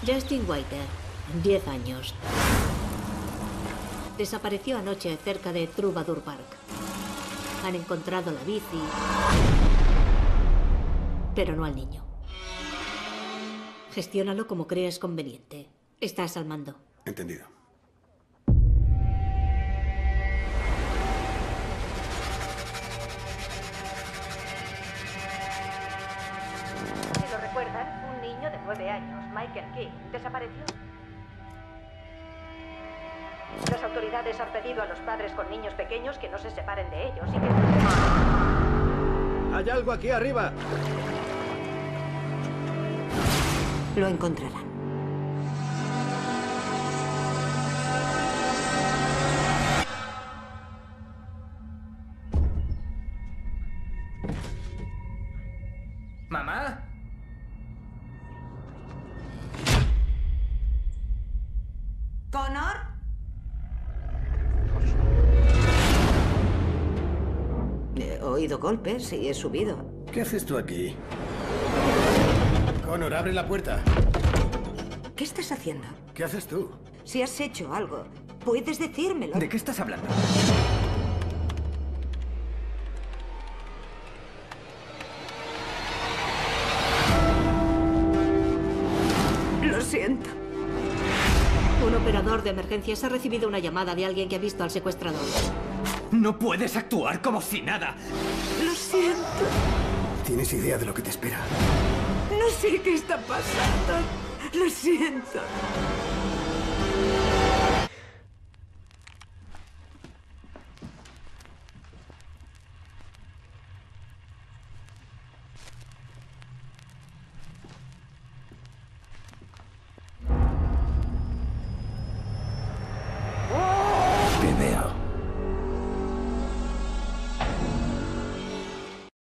Justin Whiter, 10 años. Desapareció anoche cerca de Troubadour Park. Han encontrado la bici, pero no al niño. Gestiónalo como creas conveniente. Estás al mando. Entendido. Si lo recuerdan, un niño de 9 años, Michael King, desapareció. Las autoridades han pedido a los padres con niños pequeños que no se separen de ellos y que... ¡Hay algo aquí arriba! Lo encontrarán. ¿Mamá? ¿Connor? He oído golpes y he subido. ¿Qué haces tú aquí? Connor, abre la puerta. ¿Qué estás haciendo? ¿Qué haces tú? Si has hecho algo, puedes decírmelo. ¿De qué estás hablando? Lo siento. Un operador de emergencias ha recibido una llamada de alguien que ha visto al secuestrador. No puedes actuar como si nada. Lo siento. ¿Tienes idea de lo que te espera? No sé qué está pasando. Lo siento.